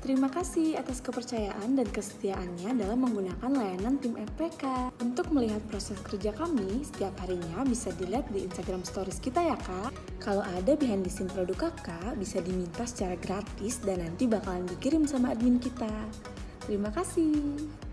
Terima kasih atas kepercayaan dan kesetiaannya dalam menggunakan layanan tim FPK. Untuk melihat proses kerja kami, setiap harinya bisa dilihat di Instagram Stories kita ya Kak. Kalau ada behind the scene produk Kakak, bisa diminta secara gratis dan nanti bakalan dikirim sama admin kita. Terima kasih.